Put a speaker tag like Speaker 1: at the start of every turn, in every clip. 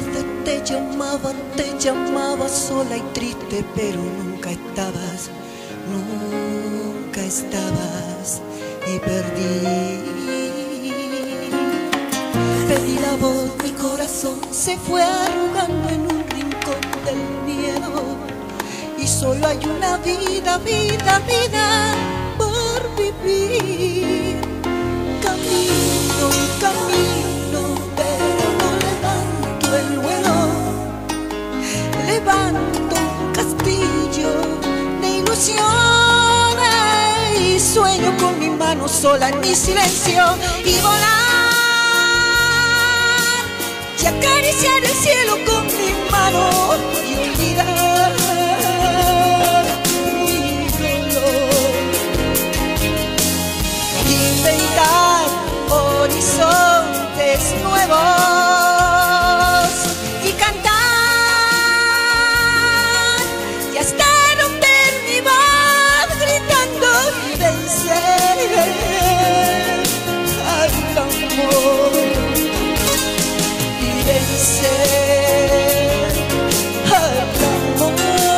Speaker 1: veces te llamaba sola y triste, pero nunca estabas y perdí la voz, mi corazón se fue arrugando en un rincón del miedo y solo hay una vida por vivir. Camino y camino, pero no levanto el vuelo, levanto un castillo de ilusiones y sueño con mi mano sola en mi silencio y volar y acariciar el cielo con mi mano y olvidar mi dolor, inventar horizontes nuevos y cantar y hasta romper mi voz gritando y vencer al amor y vencer al amor.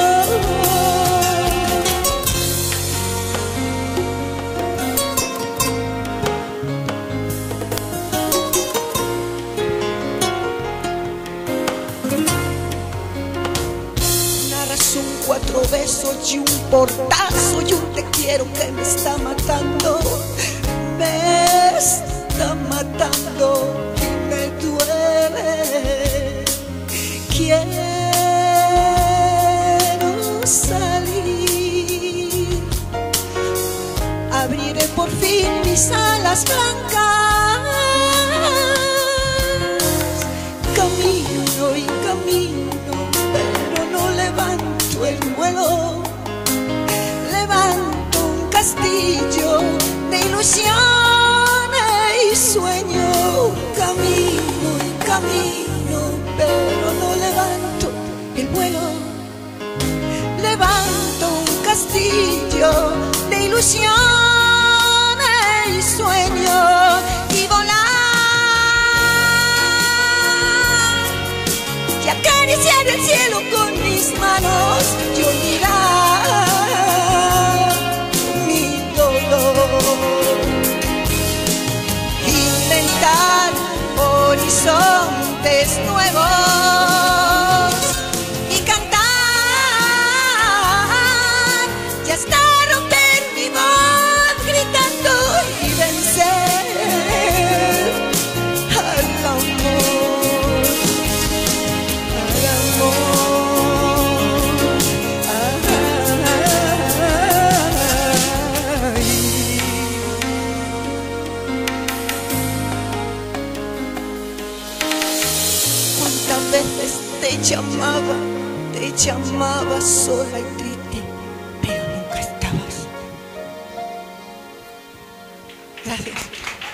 Speaker 1: Un 4 besos y un portazo y un te quiero que me está matando y me duele. Quiero salir, abriré por fin mis alas blancas, camino y camino, pero no levanto el vuelo, levanto un castillo de ilusiones y sueño, camino y camino, pero no levanto el vuelo, levanto un castillo de ilusiones y sueño y volar y acariciar el cielo con mis manos y olvidar mi dolor, inventar horizontes nuevos y cantar y hasta romper mi voz gritando y vencer al amor, al amor, ay. Cuántas veces te llamaba sola y triste, pero nunca estabas. Gracias.